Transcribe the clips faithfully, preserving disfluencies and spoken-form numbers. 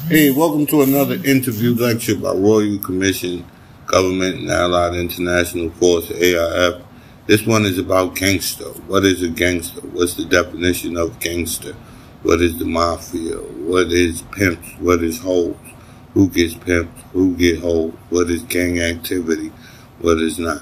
Hey, welcome to another interview lecture by Royal Commission, Government and Allied International Force, A I F. This one is about gangster. What is a gangster? What's the definition of gangster? What is the mafia? What is pimps? What is hoes? Who gets pimped? Who get hoes? What is gang activity? What is not?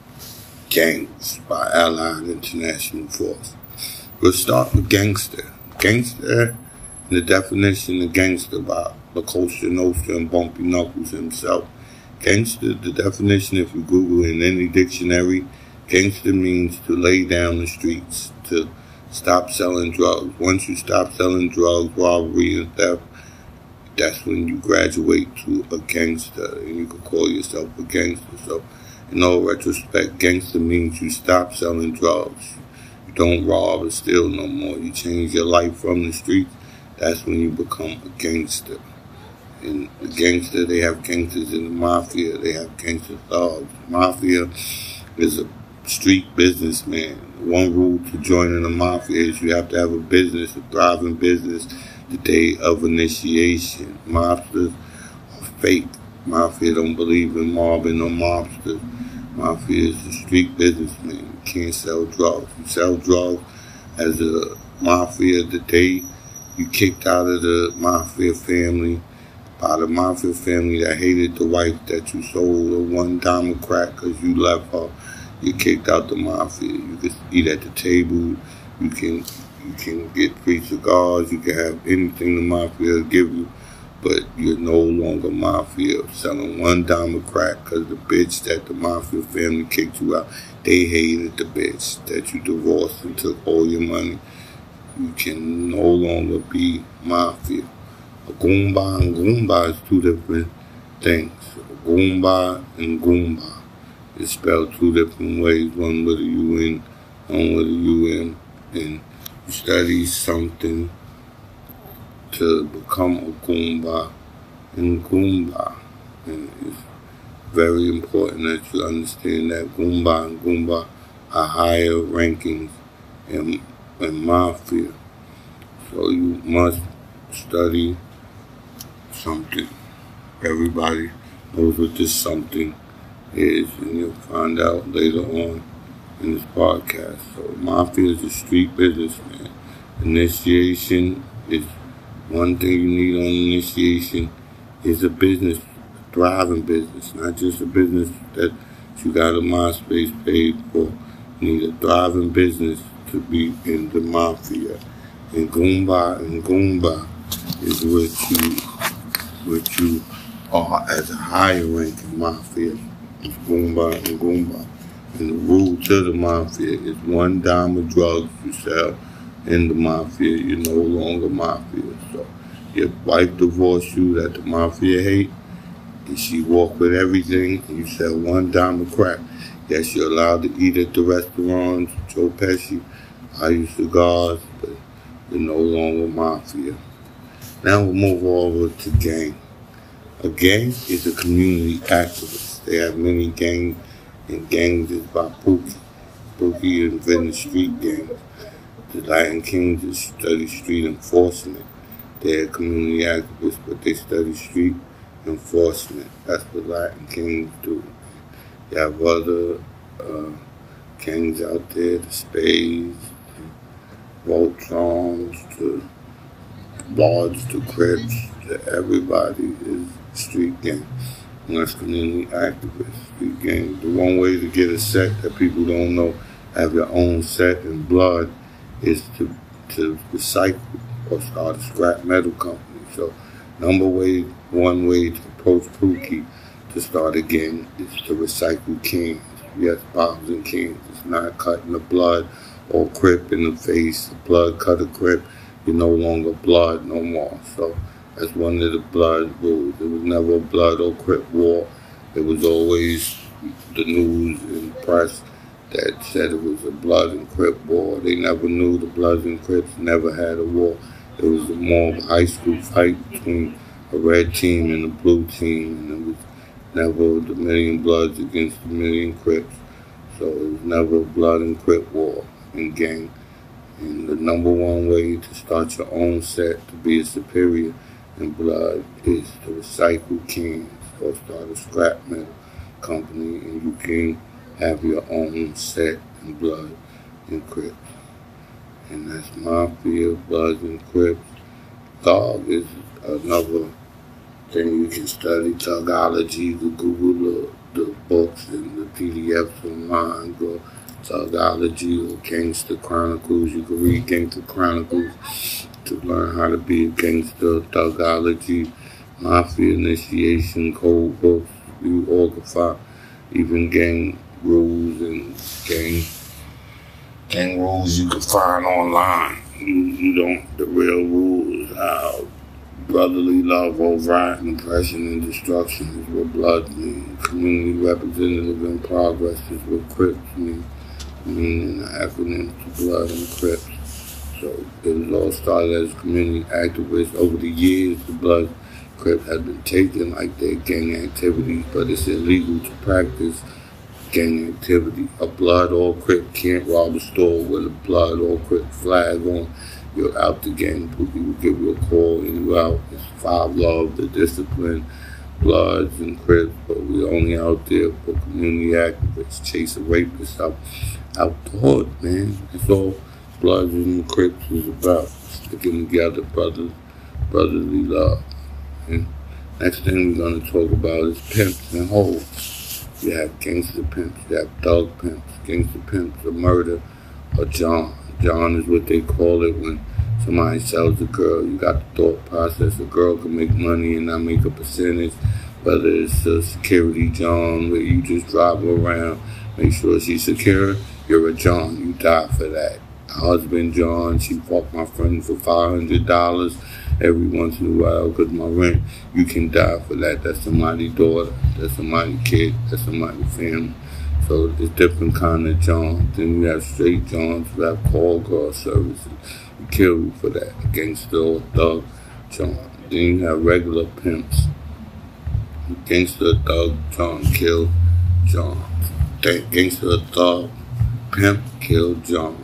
Gangs by Allied International Force. We'll start with gangster. Gangster, the definition of gangster by La Costa Nostra and Bumpy Knuckles himself. Gangster, the definition, if you Google in any dictionary, gangster means to lay down the streets, to stop selling drugs. Once you stop selling drugs, robbery, and theft, that's when you graduate to a gangster, and you can call yourself a gangster. So, in all retrospect, gangster means you stop selling drugs. You don't rob or steal no more. You change your life from the streets. That's when you become a gangster. And the gangster, they have gangsters in the mafia. They have gangster thugs. The mafia is a street businessman. One rule to joining the mafia is you have to have a business, a thriving business, the day of initiation. Mobsters are fake. Mafia don't believe in mobbing or mobsters. Mafia is a street businessman. You can't sell drugs. You sell drugs as a mafia the day you kicked out of the mafia family by the mafia family that hated the wife that you sold a one dime of crack because you left her. You kicked out the mafia. You can eat at the table. You can you can get free cigars. You can have anything the mafia give you, but you're no longer mafia selling one dime of crack because the bitch that the mafia family kicked you out, they hated the bitch that you divorced and took all your money. You can no longer be mafia. A goomba and goomba is two different things. A goomba and goomba is spelled two different ways, one with a U N, one with a U M. And you study something to become a goomba and goomba. And it's very important that you understand that goomba and goomba are higher rankings in and mafia. So you must study something. Everybody knows what this something is, and you'll find out later on in this podcast. So mafia is a street businessman. Initiation is one thing you need on initiation is a business, a thriving business, not just a business that you got a MySpace page for. You need a thriving business to be in the mafia. And goomba and goomba is what you what you are as a higher ranking mafia. It's goomba and goomba. And the rule to the mafia is one dime of drugs you sell in the mafia, you're no longer mafia. So your wife divorced you that the mafia hate, and she walk with everything, and you sell one dime of crack. Yes, you're allowed to eat at the restaurants, Joe Pesci, buy you cigars, but you're no longer mafia. Now we'll move over to gang. A gang is a community activist. They have many gangs, and gangs is by Pookie. Pookie invented street gangs. The Latin Kings is study street enforcement. They're community activists, but they study street enforcement. That's what Latin Kings do. You have other uh, gangs out there, the Spades, the Voltrons, the Bloods, the Crips, the everybody is street gang. And that's community activists, street gang. The one way to get a set that people don't know, have your own set in blood, is to to recycle or start a scrap metal company. So number way, one way to approach Pookie to start a gang is to recycle cans. Yes, bottles and cans. It's not cutting the blood or Crip in the face. The blood cut a Crip, you're no longer blood no more. So that's one of the blood rules. There was never a blood or Crip war. It was always the news and press that said it was a blood and Crip war. They never knew the Bloods and Crips never had a war. It was more of a high school fight between a red team and a blue team, and it was never the Million Bloods against the Million Crips. So it was never a blood and Crip war in gang. And the number one way to start your own set to be a superior and blood is to recycle cans or start a scrap metal company, and you can have your own set in Blood and Crips. And that's Mafia, Bloods and Crips. Thug is another thing you can study. Thugology, you can Google the, the books and the P D Fs online. Go Thugology or Gangster Chronicles. You can read Gangster Chronicles to learn how to be a gangster. Thugology, Mafia Initiation Code books. You all can find even gang rules and gang gang rules you can find online. You, you don't, the real rules, how brotherly love overriding oppression and destruction is what Blood means. Community representative in progress is what Crips mean. Meaning the acronym to Blood and Crips. So it was all started as community activists. Over the years, the Blood Crips have been taken like their gang activities, but it's illegal to practice gang activity. A Blood or Crip can't rob a store with a Blood or Crip flag on. You're out the gang. People will give you a call and you're out. It's Five Love, the discipline, Bloods and Crips, but we're only out there for community activists, chasing rapists out, out the hood, man. That's all Bloods and Crips is about. Sticking together, brothers, brotherly love. And next thing we're going to talk about is pimps and hoes. You have gangster pimps, you have thug pimps. Gangster pimps are murder or John. John is what they call it when somebody sells a girl. You got the thought process. A girl can make money and not make a percentage. Whether it's a security John where you just drive her around, make sure she's secure, you're a John. You die for that. A husband John, she fucked my friend for five hundred dollars every once in a while because my rent. You can die for that. That's somebody's daughter. That's somebody's kid. That's somebody's family. So there's different kind of Johns. Then you have straight Johns who have call girl services. You kill you for that. A gangster or thug John. Then you have regular pimps. Gangster, thug, John, kill John. Gangster, thug, pimp, kill John.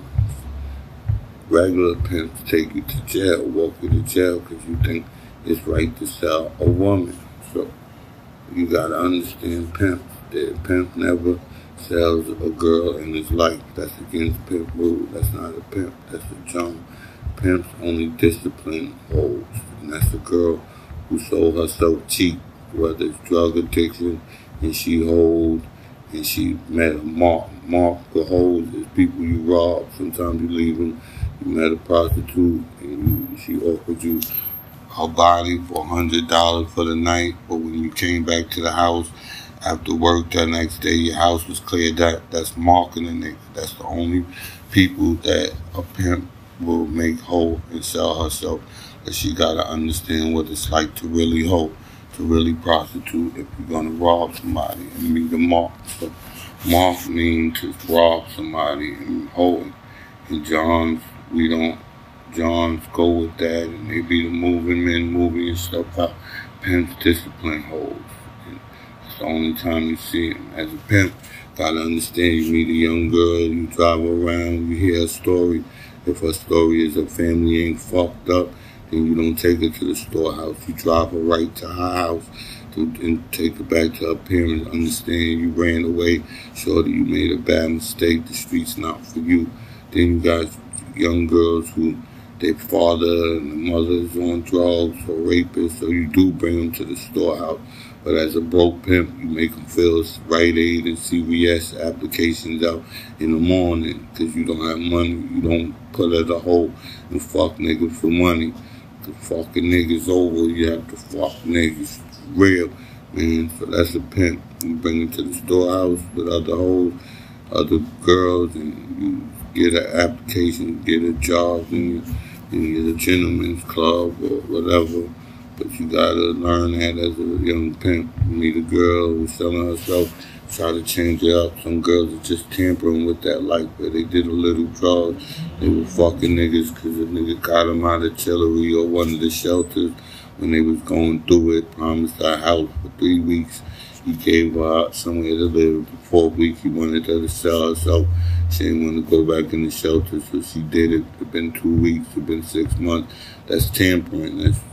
Regular pimps take you to jail, walk you to jail because you think it's right to sell a woman. So you gotta understand pimps. The pimp never sells a girl in his life. That's against pimp rule. That's not a pimp. That's a John. Pimps only discipline hoes. And that's a girl who sold herself cheap, whether it's drug addiction, and she hold, and she met a mark. Mark the hoes is people you rob. Sometimes you leave them. You met a prostitute, and you, she offered you her body for a hundred dollars for the night, but when you came back to the house after work that next day, your house was cleared out. That's marking a nigga. That's the only people that a pimp will make whole and sell herself. But she gotta understand what it's like to really hoe, to really prostitute if you're gonna rob somebody and meet a mark. So mark means to rob somebody and hoe. And Johns, we don't, Johns go with that, and they be the moving men, moving and stuff out. Pimps discipline hoes. It's the only time you see him. As a pimp, gotta understand, you meet a young girl, you drive her around, you hear her story. If her story is her family ain't fucked up, then you don't take her to the storehouse. You drive her right to her house to, and take her back to her parents. Understand you ran away, shorty, you made a bad mistake, the street's not for you. Then you got young girls who their father and the mother is on drugs or rapists, so you do bring them to the storehouse. But as a broke pimp, you make them fill Rite Aid and C V S applications out in the morning because you don't have money. You don't put at a hole and fuck niggas for money. The fucking niggas over, you have to fuck niggas. Real, man. So that's a pimp. You bring them to the storehouse with other hoes, other girls, and you get an application, get a job, and you get a gentleman's club or whatever. But you gotta learn that as a young pimp. You meet a girl who's selling herself, try to change it up. Some girls are just tampering with that life, where they did a little drugs. They were fucking niggas because the nigga got them out of Chillery or one of the shelters when they was going through it. Promised her a house for three weeks. He gave her somewhere to live. The fourth week, he wanted her to sell herself. She didn't want to go back in the shelter, so she did it. It's been two weeks. It's been six months. That's tampering. That's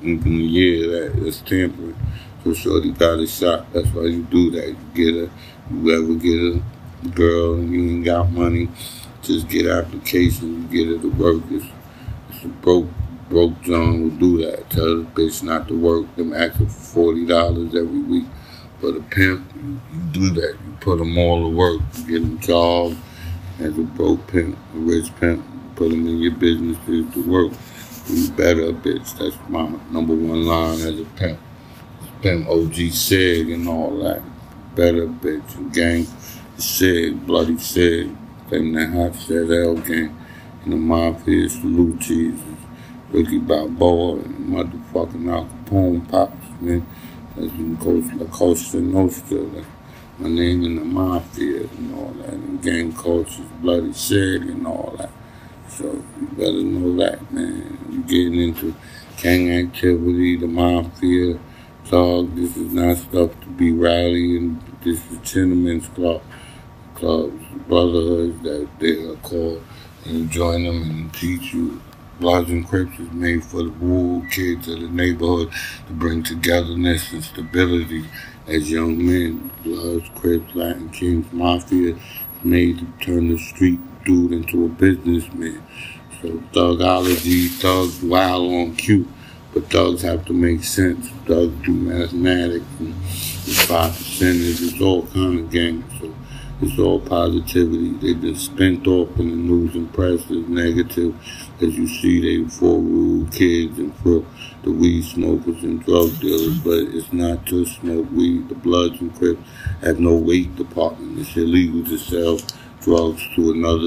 Even a year that is tampering. So shorty got a shot. That's why you do that. You get a, you ever get a girl and you ain't got money, just get application. You get her to work. It's, it's a broke, broke John will do that. Tell the bitch not to work. Them asking for forty dollars every week. But a pimp, you, you do that. You put them all to work. You get them jobs as a broke pimp, a rich pimp. You put them in your businesses to work. You better, bitch. That's my number one line as a pimp. Pimp O G Sig and all that. Better, bitch. Gang Sig, bloody Sig. Claim that hot shit L gang. And the mafia, salute Jesus. Ricky Balboa and motherfucking Al Capone pops, man. That's in La Costa Nostra. That's my name in the mafia and all that. And gang culture, bloody Sig and all that. So you better know that, man. You getting into gang activity, the mafia, dog. This is not stuff to be rallying. This is gentlemen's club, clubs, brotherhoods that they are called, and you join them and teach you. Bloods and Crips is made for the rural kids of the neighborhood to bring togetherness and stability as young men. Bloods, Crips, Latin Kings, Mafia is made to turn the street dude into a businessman. So thugology, thugs wild on cute, but thugs have to make sense. Thugs do mathematics and it's five percenters. It's all kind of gangs. So it's all positivity. They've been spent off in the news and press as negative. As you see, they for rude kids and for the weed smokers and drug dealers. But it's not to smoke weed. The Bloods and Crips have no weight department. It's illegal to sell drugs to another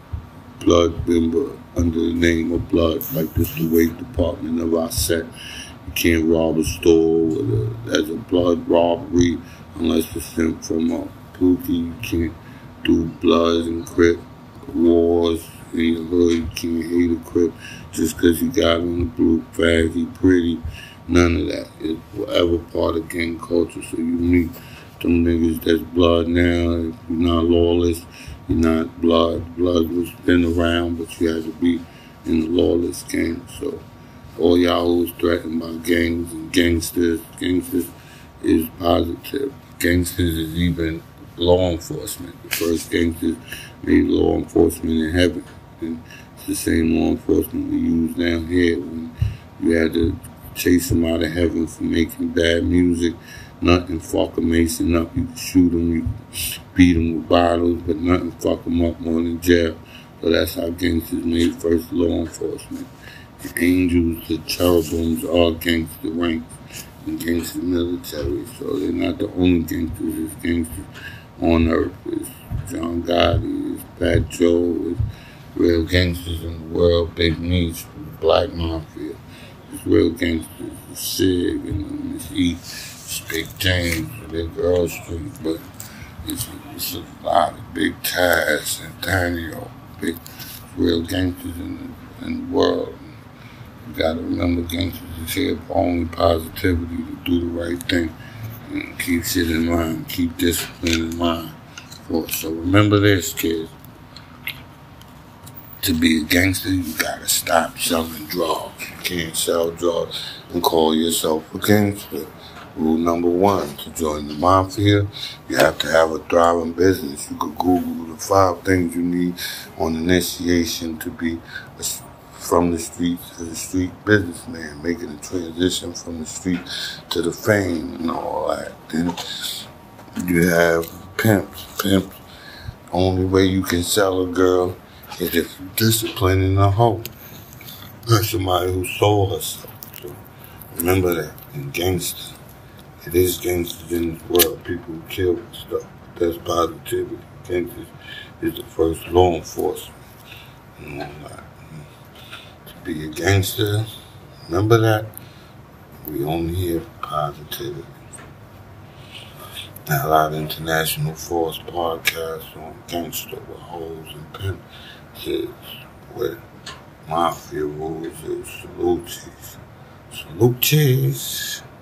blood member under the name of blood. Like this the weight department of our set. You can't rob a store with a, as a blood robbery unless it's sent from a pookie. You can't do Bloods and Crip wars in your hood. You can't hate a Crip just because he got on the blue flag, he pretty. None of that. It's whatever part of gang culture. So you meet them niggas that's blood now. If you're not lawless, you're not blood. Blood was been around, but you had to be in the lawless gang. So all y'all who's threatened by gangs and gangsters, gangsters is positive. Gangsters is even law enforcement. The first gangsters made law enforcement in heaven. And it's the same law enforcement we use down here when you had to chase them out of heaven for making bad music. Nothing fuck a Mason up. You can shoot them, you can beat them with bottles, but nothing fuck them up more than jail. So that's how gangsters made first law enforcement. The angels, the cherubims are gangster ranks and gangster military. So they're not the only gangsters. It's gangsters on earth. It's John Gotti, it's Pat Joe, it's real gangsters in the world. Big Meech, Black Mafia. It's real gangsters. It's Sig and it's E. It's Big James, Big Girl Street, but it's, it's a lot of Big Taz and Daniel, big real gangsters in the, in the world. You gotta remember, gangsters is here for only positivity, to do the right thing, and keep shit in mind, keep discipline in mind. So remember this, kids. To be a gangster, you gotta stop selling drugs. You can't sell drugs and call yourself a gangster. Rule number one, to join the mafia, you have to have a thriving business. You could Google the five things you need on initiation to be a, from the streets to the street businessman, making a transition from the street to the fame and all that. Then you have pimps. Pimps, only way you can sell a girl is if you're disciplining a hoe. That's somebody who sold herself. So remember that. In gangsters. It is gangsters in this world, people who kill and stuff. That's positivity. Gangsters is the first law enforcement and all that. To be a gangster, remember that, we only hear positivity. Allied International Force podcast on gangster with hoes and pimp is with mafia rules is salute cheese. Salute cheese.